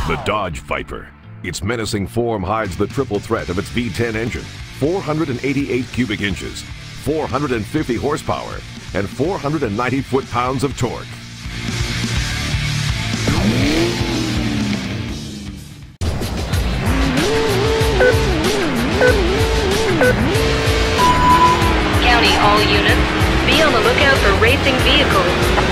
The Dodge Viper. Its menacing form hides the triple threat of its V10 engine, 488 cubic inches, 450 horsepower, and 490 foot-pounds of torque. County, all units, be on the lookout for racing vehicles.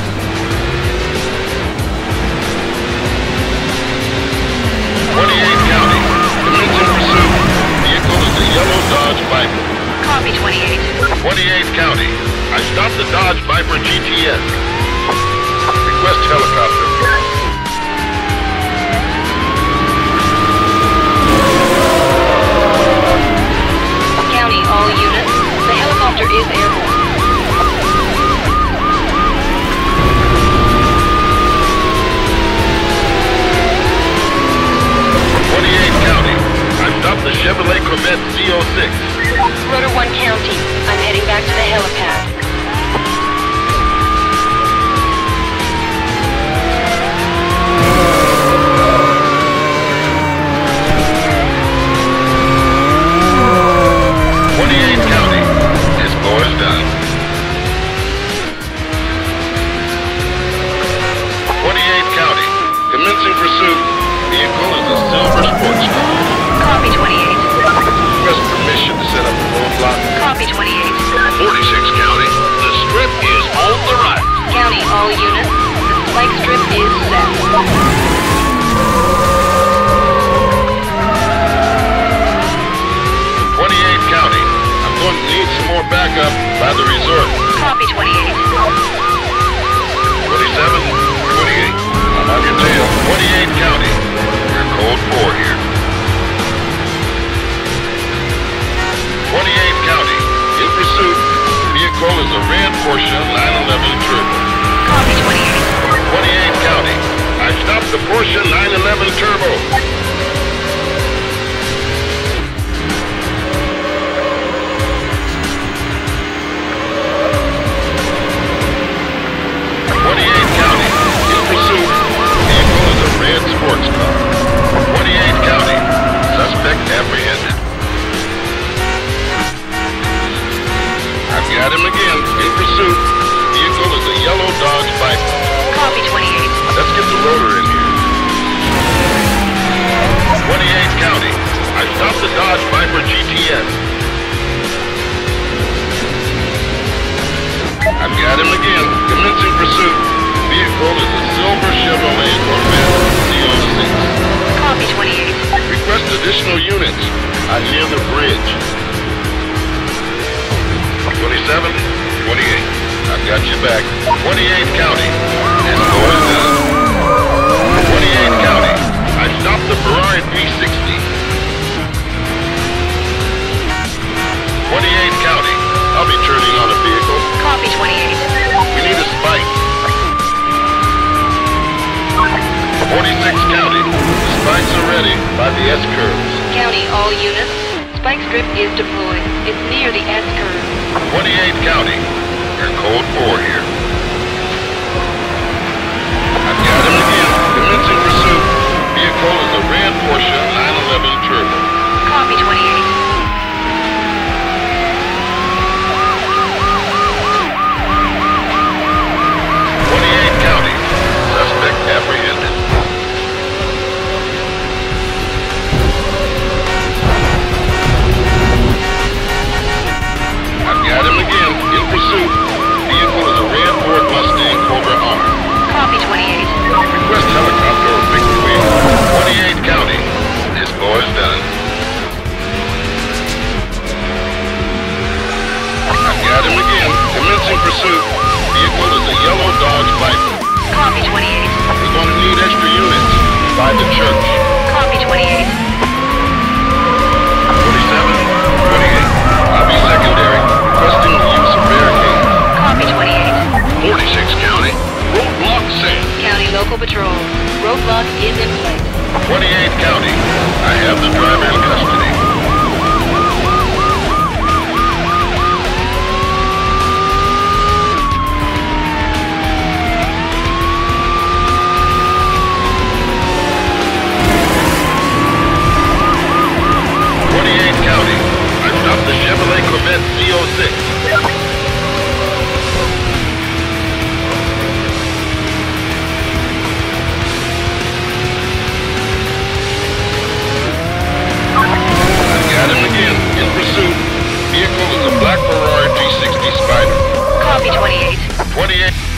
County, commencing pursuit. Vehicle is a yellow Dodge Viper. Copy, 28. 28th County, I stopped the Dodge Viper GTS. Request helicopter. County, all units, the helicopter is airborne. The Chevrolet Corvette C06. Rotor 1 County, I'm heading back to the helipad. County, this boy is done. 28th County, commencing pursuit. Vehicle is a silver sports car. Copy, 28. Request permission to set up a roadblock. Copy, 28. 46 County, the strip is on the right. County, all units, the spike strip is set. 28th County, I'm going to need some more backup by the resort. Copy, 28. 27, 28, I'm on your tail. 28th County, we're code 4 here. 28th County, in pursuit. Vehicle is a red Porsche 911 Turbo. Copy, 28. 28th County, I stopped the Porsche 911 Turbo. Red sports car. 28th County. Suspect apprehended. I've got him again. In pursuit. Vehicle is a yellow Dodge Viper. Copy, 28. Let's get the rotor in here. 28th County. I stopped the Dodge Viper GTS. I've got him again. Commencing pursuit. Vehicle is a silver Chevrolet Corvette C06. Copy, 28. Request additional units. I'm near the bridge. 27, 28. I've got you back. 28th County. This boy is done. 28th County. I stopped the Ferrari 360. 28th County. I'll be turning on a vehicle. Copy, 28. We need a spike. 46th County. The spikes are ready by the S-curves. County, all units, spike strip is deployed. It's near the S-curve. 28th County. We're code 4 here. I've got him again. Commencing pursuit. Vehicle is a red Porsche 911 Turbo. Copy, 28. 28th County. Suspect apprehended. I've got him again. In pursuit. Vehicle is a red Ford Mustang Cobra R. Copy, 28. Request helicopter or fixed wing. 28th County. This boy's done. I've got him again. Commencing pursuit. Vehicle is a yellow Dodge Viper. Copy, 28. We're going to need extra units by the church. Copy, 28. 27, 28. I'll be secondary. Requesting the use of barricade. Copy, 28. 46 County. Roadblock set. County local patrol. Roadblock is in place. 28th County. I have the driver in custody. Corvette CO6. Got him again, in pursuit. Vehicle is a black Ferrari 360 Spider. Copy, 28. 28.